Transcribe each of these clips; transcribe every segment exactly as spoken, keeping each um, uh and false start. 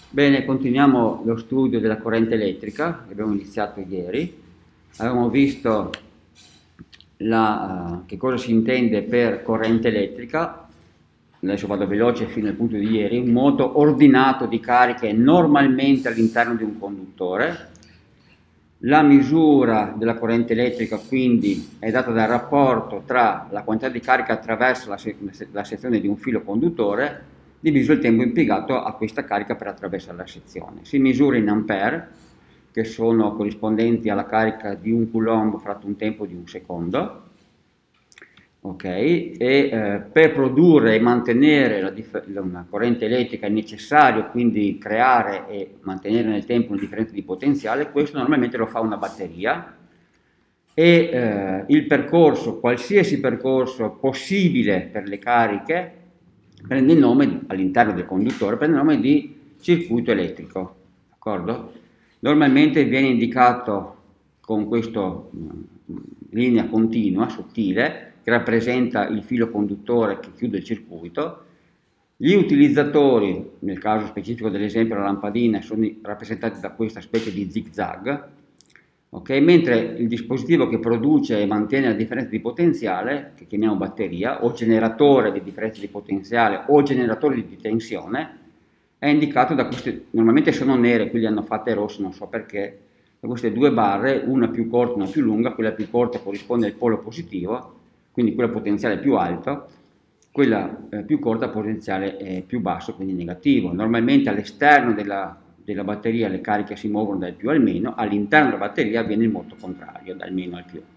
Bene, continuiamo lo studio della corrente elettrica, che abbiamo iniziato ieri. Avevamo visto la, eh, che cosa si intende per corrente elettrica. Adesso vado veloce fino al punto di ieri. Un moto ordinato di cariche normalmente all'interno di un conduttore. La misura della corrente elettrica quindi è data dal rapporto tra la quantità di carica attraverso la, se la sezione di un filo conduttore diviso il tempo impiegato a questa carica per attraversare la sezione. Si misura in ampere, che sono corrispondenti alla carica di un coulomb fratto un tempo di un secondo. Ok, e eh, per produrre e mantenere la una corrente elettrica è necessario quindi creare e mantenere nel tempo una differenza di potenziale. Questo normalmente lo fa una batteria e eh, il percorso, qualsiasi percorso possibile per le cariche, prende il nome all'interno del conduttore, prende il nome di circuito elettrico, d'accordo? Normalmente viene indicato con questa linea continua, sottile, che rappresenta il filo conduttore che chiude il circuito. Gli utilizzatori, nel caso specifico dell'esempio la lampadina, sono rappresentati da questa specie di zigzag, okay? Mentre il dispositivo che produce e mantiene la differenza di potenziale, che chiamiamo batteria, o generatore di differenza di potenziale o generatore di tensione, è indicato da queste, normalmente sono nere, qui le hanno fatte rosse, non so perché, da queste due barre, una più corta e una più lunga. Quella più corta corrisponde al polo positivo, quindi quella potenziale più alto, quella eh, più corta potenziale è più basso, quindi negativo. Normalmente all'esterno della, della batteria le cariche si muovono dal più al meno, all'interno della batteria avviene il moto contrario, dal meno al più.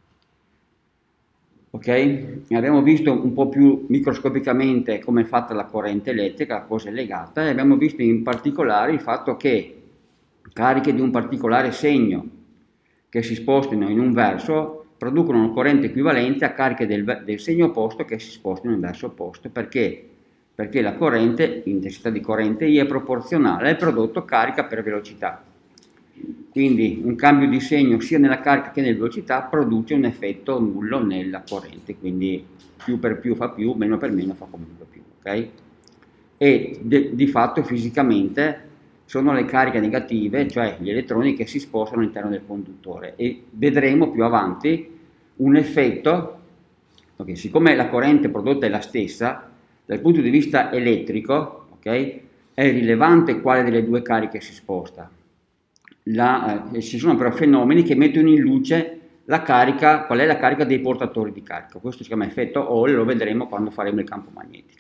Ok? Abbiamo visto un po' più microscopicamente come è fatta la corrente elettrica, la cosa è legata, e abbiamo visto in particolare il fatto che cariche di un particolare segno che si spostino in un verso producono una corrente equivalente a cariche del, del segno opposto che si spostano in verso opposto. Perché? Perché la corrente, l'intensità di corrente I è proporzionale al prodotto carica per velocità. Quindi un cambio di segno sia nella carica che nella velocità produce un effetto nullo nella corrente, quindi più per più fa più, meno per meno fa comunque più, ok? E de, di fatto fisicamente sono le cariche negative, cioè gli elettroni che si spostano all'interno del conduttore, e vedremo più avanti un effetto, okay, siccome la corrente prodotta è la stessa, dal punto di vista elettrico, okay, è rilevante quale delle due cariche si sposta. La, eh, ci sono però fenomeni che mettono in luce la carica, qual è la carica dei portatori di carica. Questo si chiama effetto Hall, lo vedremo quando faremo il campo magnetico.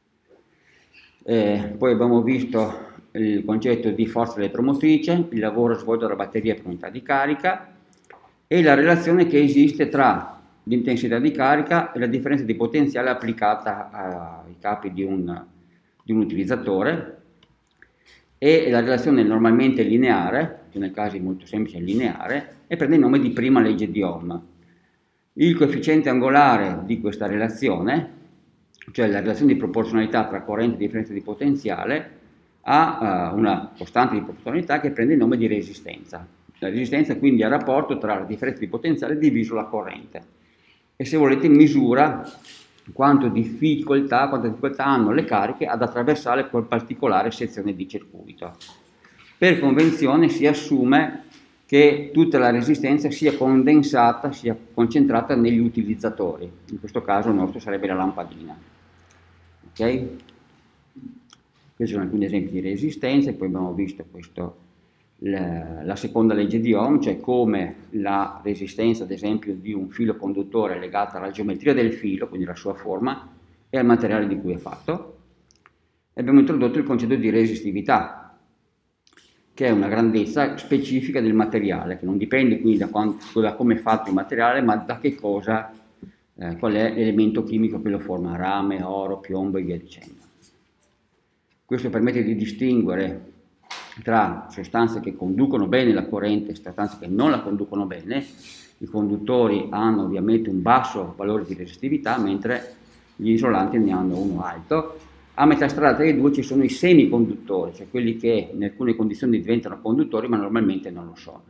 Eh, poi abbiamo visto il concetto di forza elettromotrice, il lavoro svolto dalla batteria per unità di carica e la relazione che esiste tra l'intensità di carica e la differenza di potenziale applicata ai capi di un, di un utilizzatore, e la relazione normalmente lineare, che nel caso è molto semplice è lineare, e prende il nome di prima legge di Ohm. Il coefficiente angolare di questa relazione, cioè la relazione di proporzionalità tra corrente e differenza di potenziale, ha uh, una costante di proporzionalità che prende il nome di resistenza. La resistenza quindi è il rapporto tra la differenza di potenziale diviso la corrente, e se volete misura quanto difficoltà, quanta difficoltà hanno le cariche ad attraversare quel particolare sezione di circuito. Per convenzione si assume che tutta la resistenza sia condensata, sia concentrata negli utilizzatori, in questo caso il nostro sarebbe la lampadina. Ok? Questi sono alcuni esempi di resistenza, e poi abbiamo visto questo, la, la seconda legge di Ohm, cioè come la resistenza ad esempio di un filo conduttore è legata alla geometria del filo, quindi alla sua forma, e al materiale di cui è fatto. E abbiamo introdotto il concetto di resistività, che è una grandezza specifica del materiale, che non dipende quindi da, quanto, da come è fatto il materiale, ma da che cosa, eh, qual è l'elemento chimico che lo forma, rame, oro, piombo e via dicendo. Questo permette di distinguere tra sostanze che conducono bene la corrente e sostanze che non la conducono bene. I conduttori hanno ovviamente un basso valore di resistività, mentre gli isolanti ne hanno uno alto. A metà strada tra i due ci sono i semiconduttori, cioè quelli che in alcune condizioni diventano conduttori ma normalmente non lo sono.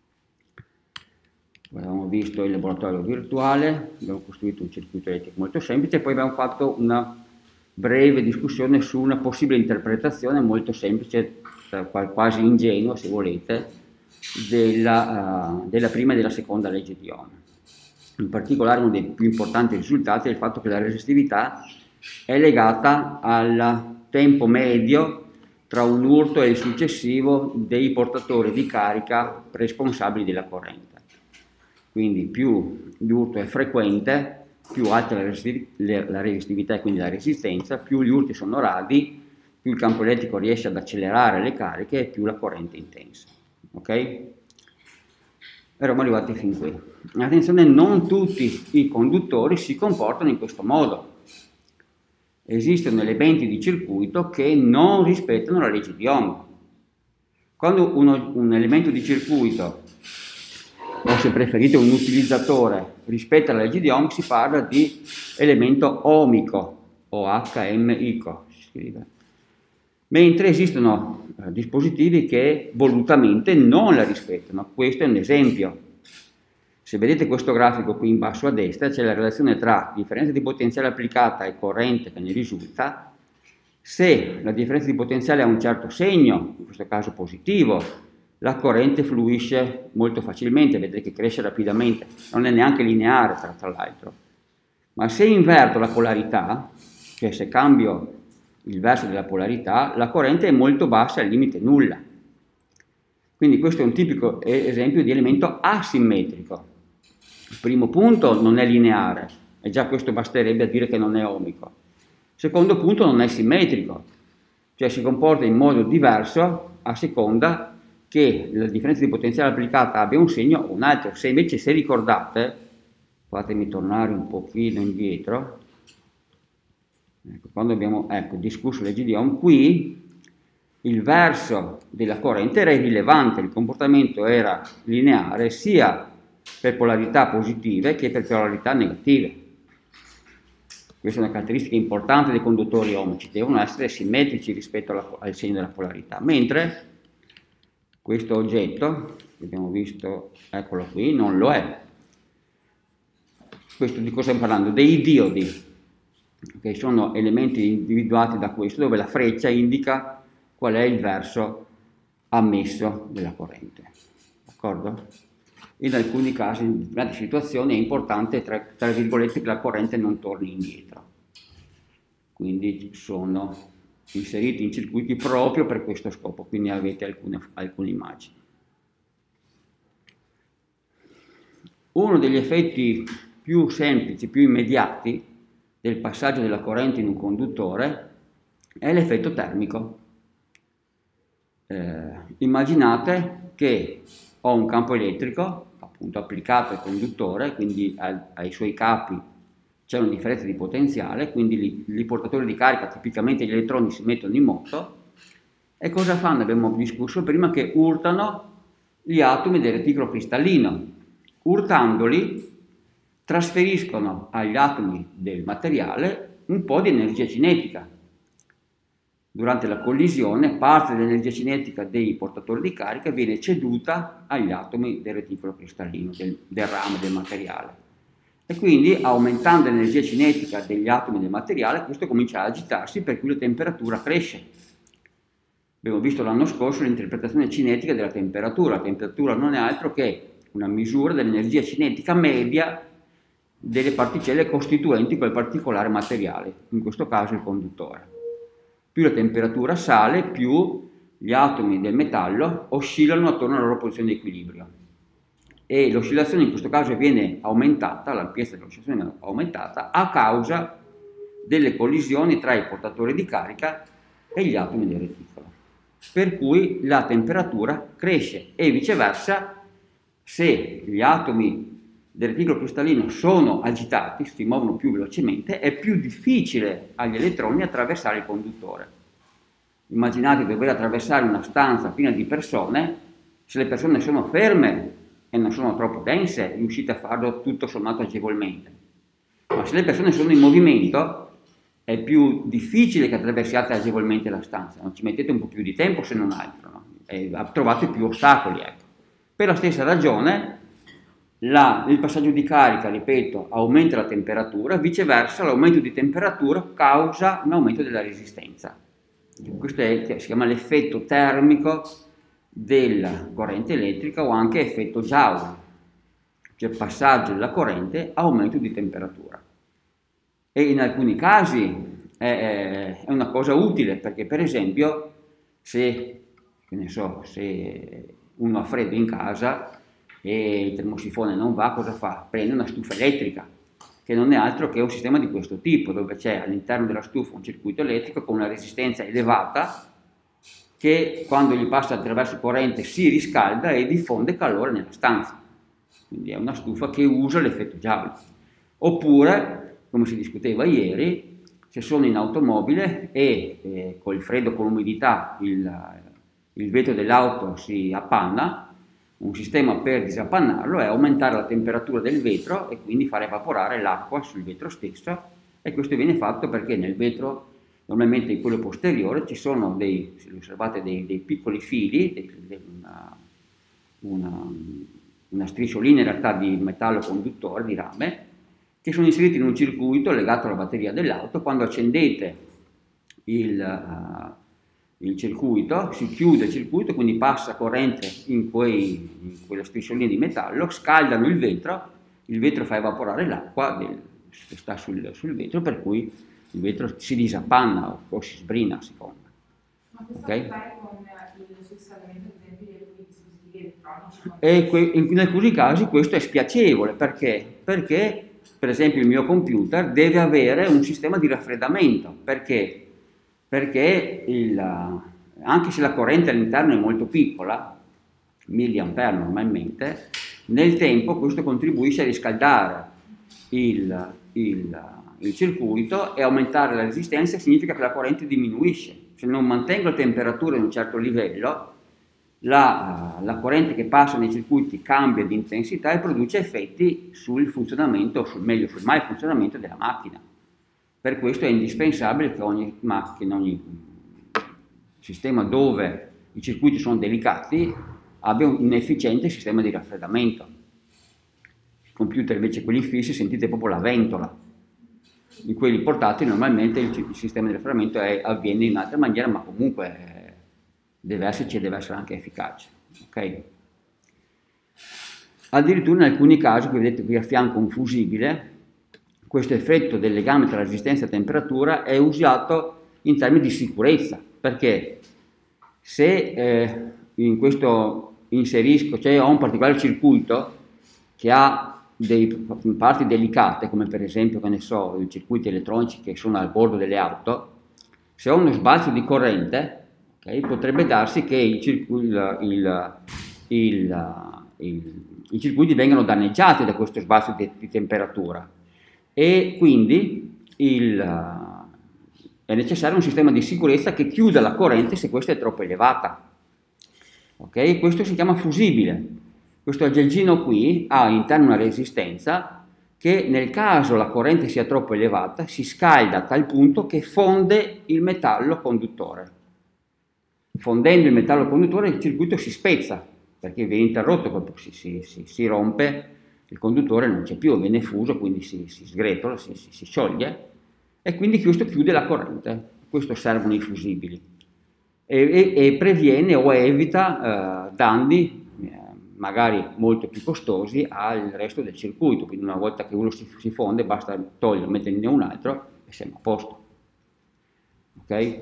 Abbiamo visto il laboratorio virtuale, abbiamo costruito un circuito elettrico molto semplice, e poi abbiamo fatto una breve discussione su una possibile interpretazione molto semplice, quasi ingenua se volete, della, uh, della prima e della seconda legge di Ohm. In particolare uno dei più importanti risultati è il fatto che la resistività è legata al tempo medio tra un urto e il successivo dei portatori di carica responsabili della corrente. Quindi più l'urto è frequente, più alta la, resistiv la resistività e quindi la resistenza, più gli urti sono radi, più il campo elettrico riesce ad accelerare le cariche e più la corrente è intensa. Ok? Eravamo arrivati fin qui. Attenzione, non tutti i conduttori si comportano in questo modo. Esistono elementi di circuito che non rispettano la legge di Ohm. Quando uno, un elemento di circuito, o se preferite un utilizzatore, rispetta la legge di Ohm, si parla di elemento ohmico, o H M I C O, si scrive. Mentre esistono eh, dispositivi che volutamente non la rispettano. Questo è un esempio. Se vedete questo grafico qui in basso a destra, c'è la relazione tra differenza di potenziale applicata e corrente che ne risulta. Se la differenza di potenziale ha un certo segno, in questo caso positivo, la corrente fluisce molto facilmente, vedete che cresce rapidamente, non è neanche lineare tra, tra l'altro. Ma se inverto la polarità, cioè se cambio il verso della polarità, la corrente è molto bassa, al limite nulla. Quindi questo è un tipico esempio di elemento asimmetrico. Il primo punto non è lineare, e già questo basterebbe a dire che non è ohmico. Il secondo punto non è simmetrico, cioè si comporta in modo diverso a seconda che la differenza di potenziale applicata abbia un segno o un altro. Se invece, se ricordate, fatemi tornare un pochino indietro, ecco, quando abbiamo ecco, discusso legge di Ohm, qui il verso della corrente era irrilevante, il comportamento era lineare sia per polarità positive che per polarità negative. Questa è una caratteristica importante dei conduttori ohmici, devono essere simmetrici rispetto alla, al segno della polarità, mentre questo oggetto, che abbiamo visto, eccolo qui, non lo è. Questo di cosa stiamo parlando? Dei diodi, che sono elementi individuati da questo, dove la freccia indica qual è il verso ammesso della corrente. D'accordo? In alcuni casi, in determinate situazioni, è importante, tra, tra virgolette, che la corrente non torni indietro. Quindi sono inseriti in circuiti proprio per questo scopo, quindi avete alcune, alcune immagini. Uno degli effetti più semplici, più immediati del passaggio della corrente in un conduttore è l'effetto termico. Eh, immaginate che ho un campo elettrico appunto applicato al conduttore, quindi ai, ai suoi capi c'è una differenza di potenziale, quindi i portatori di carica, tipicamente gli elettroni, si mettono in moto e cosa fanno? Abbiamo discusso prima che urtano gli atomi del reticolo cristallino. Urtandoli trasferiscono agli atomi del materiale un po' di energia cinetica. Durante la collisione parte dell'energia cinetica dei portatori di carica viene ceduta agli atomi del reticolo cristallino, del, del ramo del materiale. E quindi, aumentando l'energia cinetica degli atomi del materiale, questo comincia a agitarsi, per cui la temperatura cresce. Abbiamo visto l'anno scorso l'interpretazione cinetica della temperatura. La temperatura non è altro che una misura dell'energia cinetica media delle particelle costituenti quel particolare materiale, in questo caso il conduttore. Più la temperatura sale, più gli atomi del metallo oscillano attorno alla loro posizione di equilibrio. E l'oscillazione in questo caso viene aumentata, l'ampiezza dell'oscillazione viene aumentata a causa delle collisioni tra i portatori di carica e gli atomi del reticolo. Per cui la temperatura cresce e viceversa, se gli atomi del reticolo cristallino sono agitati, si muovono più velocemente, è più difficile agli elettroni attraversare il conduttore. Immaginate di dover attraversare una stanza piena di persone, se le persone sono ferme e non sono troppo dense, riuscite a farlo tutto sommato agevolmente. Ma se le persone sono in movimento, è più difficile che attraversiate agevolmente la stanza, no? Ci mettete un po' più di tempo se non altro, no? E trovate più ostacoli, ecco. Per la stessa ragione, la, il passaggio di carica, ripeto, aumenta la temperatura, viceversa l'aumento di temperatura causa un aumento della resistenza. Questo è, si chiama l'effetto termico della corrente elettrica o anche effetto Joule, cioè passaggio della corrente, aumento di temperatura. E in alcuni casi è, è una cosa utile, perché per esempio se, che ne so, se uno ha freddo in casa e il termosifone non va, cosa fa? Prende una stufa elettrica, che non è altro che un sistema di questo tipo, dove c'è all'interno della stufa un circuito elettrico con una resistenza elevata che quando gli passa attraverso corrente si riscalda e diffonde calore nella stanza. Quindi è una stufa che usa l'effetto Joule. Oppure, come si discuteva ieri, se sono in automobile e eh, col freddo, con l'umidità, il, il vetro dell'auto si appanna, un sistema per disappannarlo è aumentare la temperatura del vetro e quindi far evaporare l'acqua sul vetro stesso, e questo viene fatto perché nel vetro, normalmente in quello posteriore, ci sono dei, se osservate, dei, dei piccoli fili, dei, dei, una, una, una strisciolina in realtà di metallo conduttore, di rame, che sono inseriti in un circuito legato alla batteria dell'auto. Quando accendete il, uh, il circuito, si chiude il circuito, quindi passa corrente in, quei, in quella strisciolina di metallo, scaldano il vetro, il vetro fa evaporare l'acqua che sta sul, sul vetro, per cui il vetro si disappanna o, o si sbrina a seconda. Ma questo Okay? ha a che fare con il surriscaldamento, ad esempio, dei dispositivi elettronici? E que- in alcuni casi questo è spiacevole, perché? Perché per esempio il mio computer deve avere un sistema di raffreddamento, perché? Perché il, anche se la corrente all'interno è molto piccola, milliampere normalmente, nel tempo questo contribuisce a riscaldare il, il, il circuito, e aumentare la resistenza significa che la corrente diminuisce. Se non mantengo la temperatura in un certo livello, La, la corrente che passa nei circuiti cambia di intensità e produce effetti sul funzionamento, o sul, meglio sul malfunzionamento della macchina. Per questo è indispensabile che ogni macchina, ogni sistema dove i circuiti sono delicati, abbia un efficiente sistema di raffreddamento. I computer invece, quelli fissi, sentite proprio la ventola. In quelli portatili normalmente il, il sistema di raffreddamento è, avviene in un'altra maniera, ma comunque deve esserci e deve essere anche efficace. Okay? Addirittura in alcuni casi, qui vedete qui a fianco un fusibile, questo effetto del legame tra resistenza e temperatura è usato in termini di sicurezza, perché se eh, in questo inserisco, cioè ho un particolare circuito che ha dei parti delicate, come per esempio, che ne so, i circuiti elettronici che sono al bordo delle auto, se ho uno sbalzo di corrente, okay, potrebbe darsi che i, circu il, il, il, il, i circuiti vengano danneggiati da questo sbalzo di, di temperatura, e quindi il, è necessario un sistema di sicurezza che chiuda la corrente se questa è troppo elevata. Okay? Questo si chiama fusibile. Questo aggeggino qui ha all'interno una resistenza che, nel caso la corrente sia troppo elevata, si scalda a tal punto che fonde il metallo conduttore. Fondendo il metallo conduttore il circuito si spezza, perché viene interrotto, si, si, si, si rompe, il conduttore non c'è più, viene fuso, quindi si, si sgretola, si, si, si scioglie, e quindi questo chiude la corrente. Questo servono i fusibili, e, e, e previene o evita eh, danni eh, magari molto più costosi al resto del circuito. Quindi una volta che uno si, si fonde basta toglierlo, metterne un altro e siamo a posto. Ok?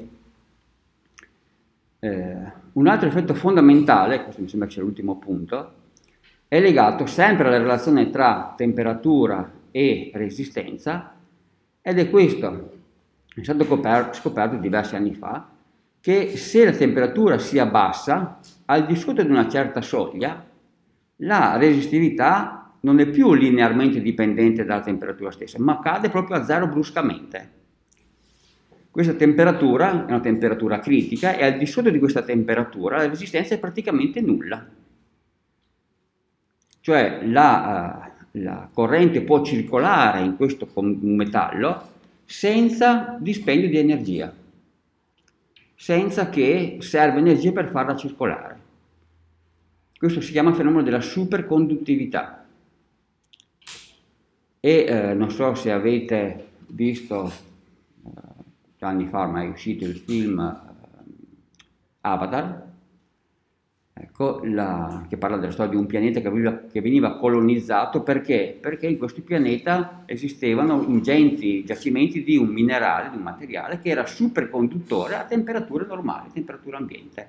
Eh, un altro effetto fondamentale, questo mi sembra che sia l'ultimo punto, è legato sempre alla relazione tra temperatura e resistenza, ed è questo: è stato scoperto diversi anni fa che se la temperatura si abbassa al di sotto di una certa soglia, la resistività non è più linearmente dipendente dalla temperatura stessa, ma cade proprio a zero bruscamente. Questa temperatura è una temperatura critica, e al di sotto di questa temperatura la resistenza è praticamente nulla. Cioè la, la corrente può circolare in questo metallo senza dispendio di energia, senza che serva energia per farla circolare. Questo si chiama fenomeno della superconduttività. e eh, non so se avete visto, eh, anni fa ormai è uscito il film eh, Avatar, ecco, la, che parla della storia di un pianeta che veniva, che veniva colonizzato. Perché? Perché in questo pianeta esistevano ingenti giacimenti di un minerale, di un materiale che era superconduttore a temperature normali, temperatura ambiente.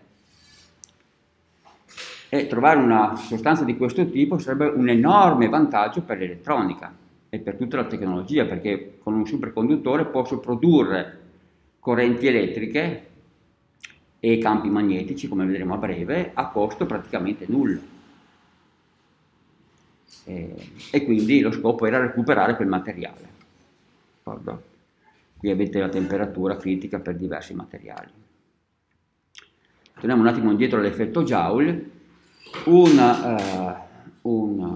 E trovare una sostanza di questo tipo sarebbe un enorme vantaggio per l'elettronica e per tutta la tecnologia, perché con un superconduttore posso produrre correnti elettriche e campi magnetici, come vedremo a breve, a costo praticamente nullo. E, e quindi lo scopo era recuperare quel materiale. D'accordo? Qui avete la temperatura critica per diversi materiali. Torniamo un attimo indietro all'effetto Joule. Una, uh, un,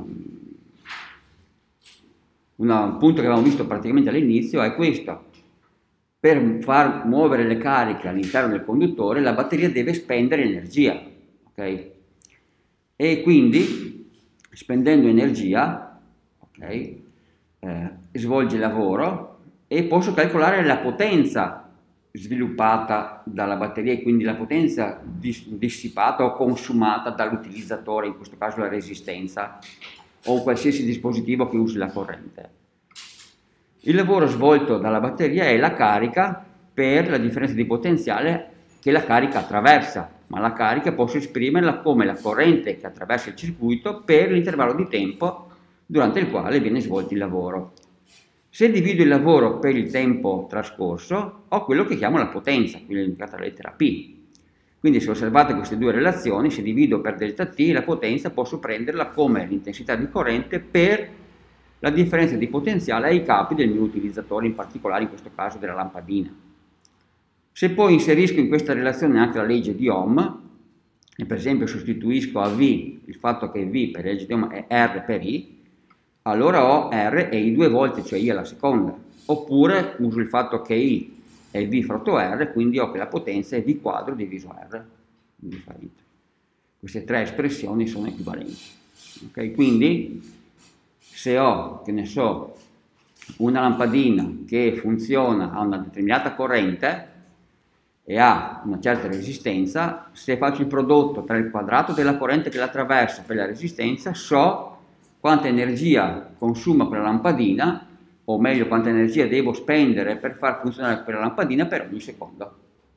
un punto che avevamo visto praticamente all'inizio è questo: per far muovere le cariche all'interno del conduttore la batteria deve spendere energia, ok? E quindi spendendo energia, ok, eh, svolge il lavoro e posso calcolare la potenza sviluppata dalla batteria e quindi la potenza dis dissipata o consumata dall'utilizzatore, in questo caso la resistenza o qualsiasi dispositivo che usi la corrente. Il lavoro svolto dalla batteria è la carica per la differenza di potenziale che la carica attraversa, ma la carica posso esprimerla come la corrente che attraversa il circuito per l'intervallo di tempo durante il quale viene svolto il lavoro. Se divido il lavoro per il tempo trascorso, ho quello che chiamo la potenza, qui è indicata la lettera P. Quindi se osservate queste due relazioni, se divido per delta T, la potenza posso prenderla come l'intensità di corrente per la differenza di potenziale ai capi del mio utilizzatore, in particolare in questo caso della lampadina. Se poi inserisco in questa relazione anche la legge di Ohm, e per esempio sostituisco a V il fatto che V per la legge di Ohm è R per I, allora ho R e I due volte, cioè I alla seconda. Oppure uso il fatto che I è V fratto R, quindi ho che la potenza è V quadro diviso R. Indifferente. Queste tre espressioni sono equivalenti. Okay? Quindi se ho, che ne so, una lampadina che funziona a una determinata corrente e ha una certa resistenza, se faccio il prodotto tra il quadrato della corrente che la attraversa per la resistenza, so quanta energia consuma quella lampadina, o meglio quanta energia devo spendere per far funzionare quella lampadina per ogni secondo.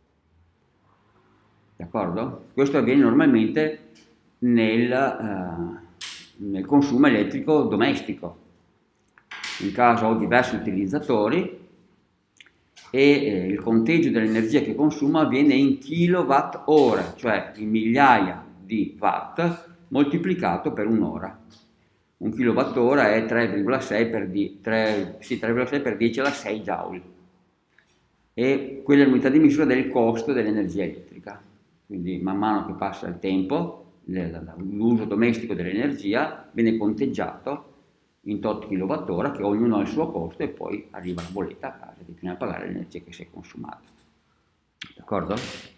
D'accordo? Questo avviene normalmente nel, eh, nel consumo elettrico domestico. In caso ho diversi utilizzatori e eh, il conteggio dell'energia che consuma avviene in kilowatt ora, cioè in migliaia di watt moltiplicato per un'ora. Un kilowattora è tre virgola sei per, sì, per dieci alla sei joule e quella è l'unità di misura del costo dell'energia elettrica. Quindi man mano che passa il tempo, l'uso domestico dell'energia viene conteggiato in tot kilowattora, che ognuno ha il suo costo, e poi arriva la bolletta a casa, bisogna pagare l'energia che si è consumata. D'accordo?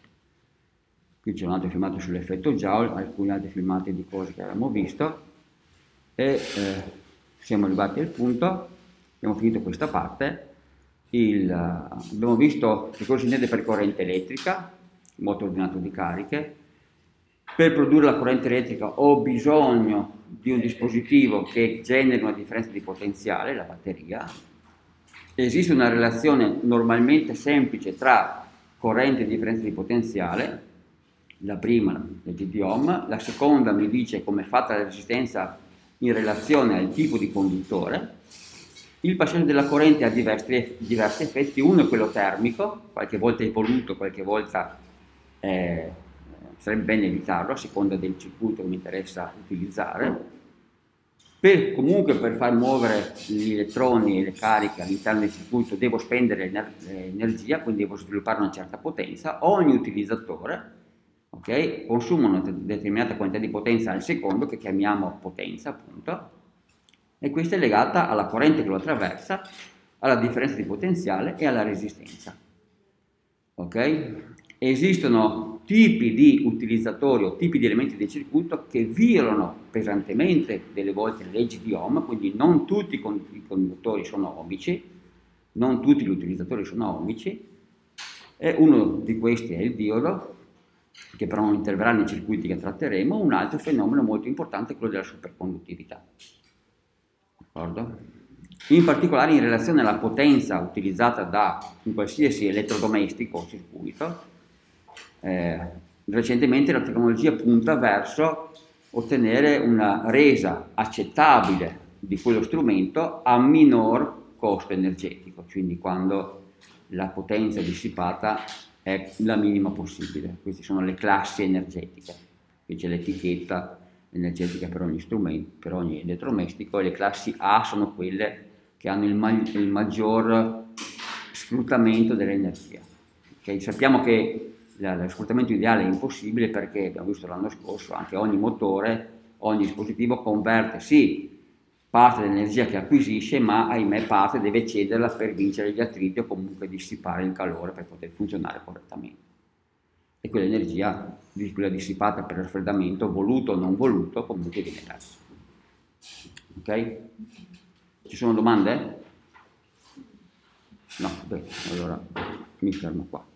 Qui c'è un altro filmato sull'effetto Joule, alcuni altri filmati di cose che abbiamo visto. E eh, siamo arrivati al punto, abbiamo finito questa parte, il, uh, abbiamo visto che cosa si intende per corrente elettrica, moto ordinato di cariche. Per produrre la corrente elettrica ho bisogno di un dispositivo che generi una differenza di potenziale, la batteria. Esiste una relazione normalmente semplice tra corrente e differenza di potenziale, la prima, la legge di Ohm, la seconda mi dice come è fatta la resistenza in relazione al tipo di conduttore. Il passaggio della corrente ha diversi, diversi effetti, uno è quello termico, qualche volta evoluto, qualche volta eh, sarebbe bene evitarlo a seconda del circuito che mi interessa utilizzare. Per, comunque per far muovere gli elettroni e le cariche all'interno del circuito devo spendere ener energia, quindi devo sviluppare una certa potenza. Ogni utilizzatore okay, consuma una determinata quantità di potenza al secondo, che chiamiamo potenza appunto, e questa è legata alla corrente che lo attraversa, alla differenza di potenziale e alla resistenza. Okay? Esistono tipi di utilizzatori o tipi di elementi del circuito che violano pesantemente delle volte le leggi di Ohm, quindi non tutti i conduttori sono ohmici, non tutti gli utilizzatori sono ohmici, e uno di questi è il diodo, che però non interverrà nei circuiti che tratteremo. Un altro fenomeno molto importante è quello della superconduttività. D'accordo? In particolare in relazione alla potenza utilizzata da un qualsiasi elettrodomestico o circuito, eh, recentemente la tecnologia punta verso ottenere una resa accettabile di quello strumento a minor costo energetico, quindi quando la potenza dissipata è la minima possibile. Queste sono le classi energetiche, qui c'è l'etichetta energetica per ogni strumento, per ogni elettrodomestico, e le classi A sono quelle che hanno il, ma il maggior sfruttamento dell'energia. Okay? Sappiamo che lo sfruttamento ideale è impossibile perché, abbiamo visto l'anno scorso, anche ogni motore, ogni dispositivo converte sì parte dell'energia che acquisisce, ma ahimè parte deve cederla per vincere gli attriti o comunque dissipare il calore per poter funzionare correttamente. E quell'energia, quella dissipata per raffreddamento, voluto o non voluto, comunque viene persa. Ok? Ci sono domande? No, bene, allora mi fermo qua.